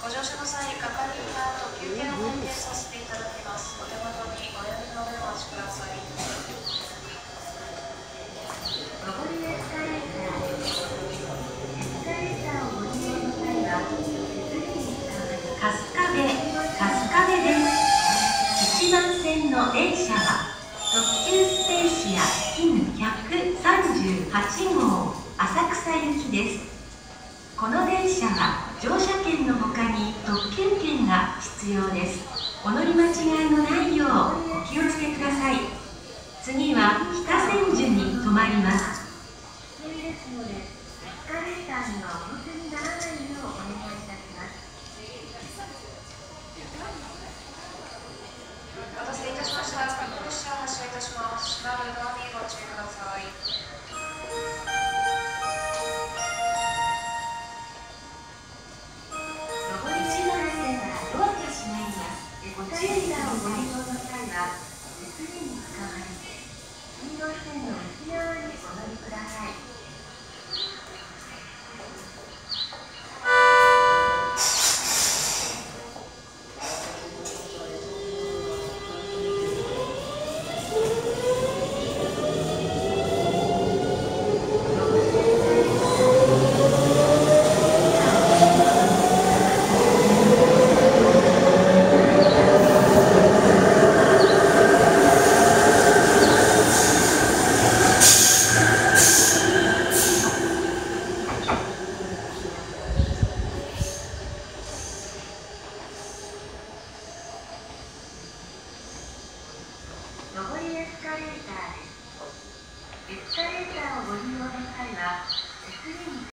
ご乗車の際、係員が特急券を点検させていただきます。お手元にお読みの上お待ちください。 上りエスカレーターです。エスカレーターをご利用の際は、手すりにつかまり、春日部です。1番線の電車は、特急スペーシア絹138号浅草行きです。この電車は乗車券のほかに特急券が必要です。お乗り間違いのないようお気をつけください。次は北千住に停まります。危険ですので、エスカレーターにはお乗せにならないようお願いいたします。 お待たせいたしました。次の列車を発車いたします。閉まるドアにご注意ください。 エスカレーターをご利用の際は、手すりにつかまり、黄色い線の内側にお乗りください。上りエスカレーターです。エスカレーターをご利用の際は、手すりに